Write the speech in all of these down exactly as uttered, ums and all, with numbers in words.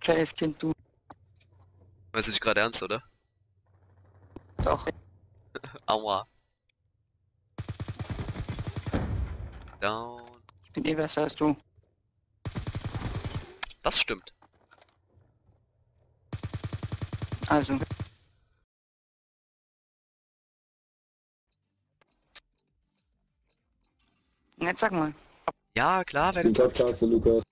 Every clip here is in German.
Kleines Kind, du. Weißt du nicht gerade ernst, oder? Doch. Aua. Down. Ich bin eh besser als du. Das stimmt. Also. Jetzt sag mal. Ja, klar, wer denn Den sonst? Podcast, Lukas.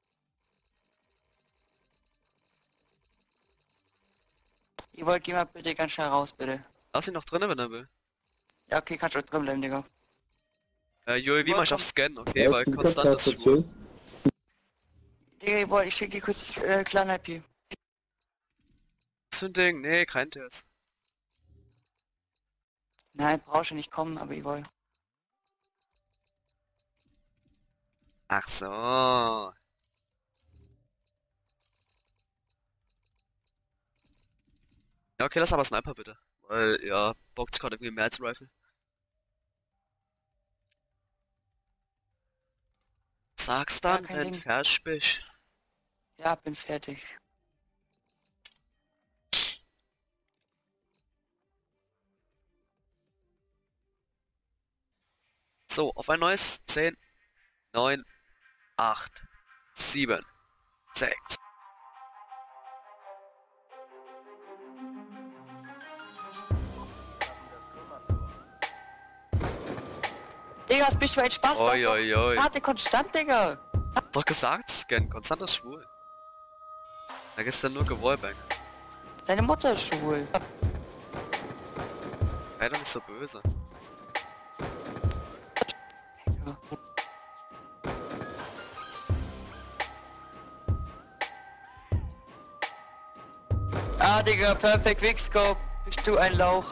Ihr wollt, geh mal bitte ganz schnell raus, bitte. Lass ihn noch drinnen, wenn er will. Ja, okay, kannst du drin bleiben, Digga. Äh, Joey, wie mach ich auf Scan, okay, Ja, weil den konstant Podcast ist schwul. erzählen. Digga, ihr wollt, ich schick dir kurz äh, kleinen I P. Was für ein Ding? Nee, kein Test. Nein, brauchst du nicht kommen, aber ihr wollt. Ach so. Ja, okay, lass aber Sniper bitte. Weil, ja, bockt sich gerade irgendwie mehr als Rifle. Sag's Ja, dann, kein wenn Ding. fertig bist. Ja, bin fertig. So, auf ein neues zehn, neun, acht, sieben, sechs. Digga, das bist du echt Spaß. Oi, oi, oi. Warte, konstant, Digga. Doch gesagt, Scan, konstant ist schwul. Da gestern nur gewallbang. Deine Mutter ist schwul. Sei doch nicht so böse. Ja. Ah, Digga, perfekt, Wigscope. Bist du ein Lauch.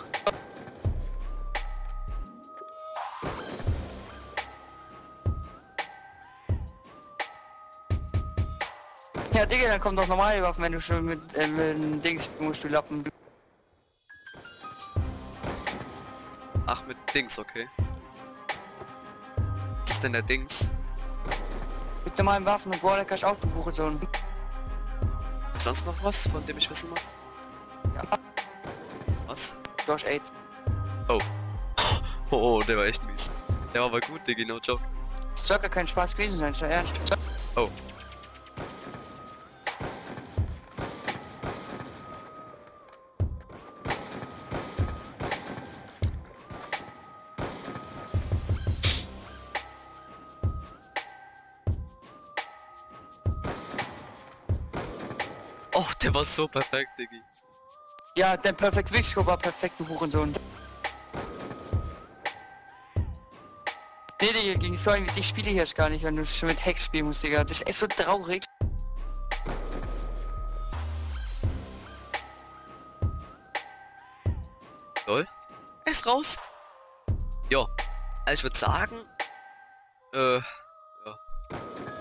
Ja, Digga, dann kommt doch normale Waffen, wenn du schon mit, äh, mit dem Dings musst du lappen. Ach, mit Dings, okay. Was ist denn der Dings? Mit normalen Waffen und Waller kannst du auch buchen, so ein. Ist sonst noch was, von dem ich wissen muss? Ja, Was? du hast AIDS. Oh. Oh, oh, der war echt mies. Der war aber gut, Diggi, no joke. Das soll gar kein Spaß gewesen sein, ist ja ernst. Oh. Oh, der war so perfekt, Diggi. Ja, der Perfect Wigscope war perfekt, du Hurensohn. Nee, Digga, gegen so einen wie dich spiele ich erst gar nicht, wenn du schon mit Hack spielen musst, Digga. Das ist echt so traurig. Lol. Er ist raus. Jo. Also ich würde sagen, äh, ja.